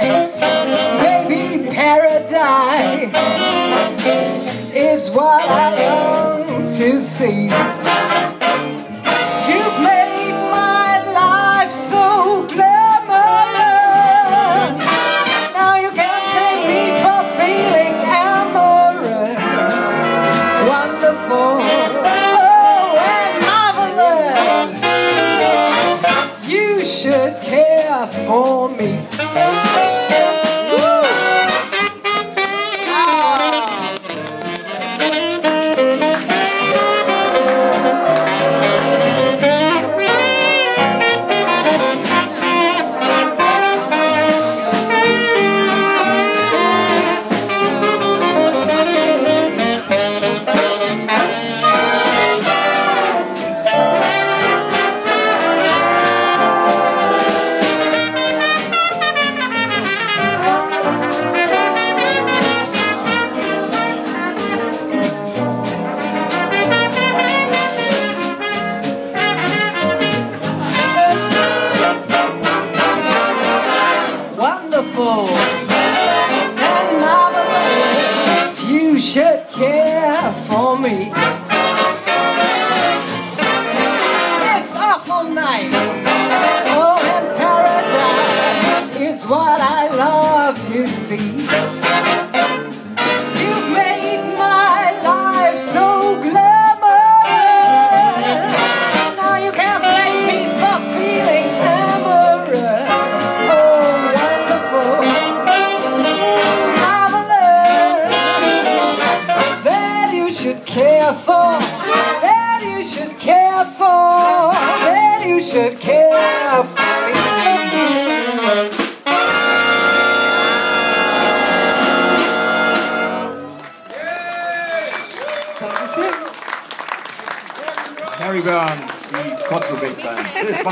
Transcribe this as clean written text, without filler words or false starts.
nice, maybe paradise is what I long to see. You've made my life so glamorous. Now you can't thank me for feeling amorous, wonderful, oh, and marvelous. You should care for me. And marvelous, you should care for me. It's awful nice, oh, and paradise is what I love to see. You've made my life so glamorous. Now you can't blame me for feeling amorous. Oh, care for, that you should care for, that you should care for me. Harry Burns, die Bigband.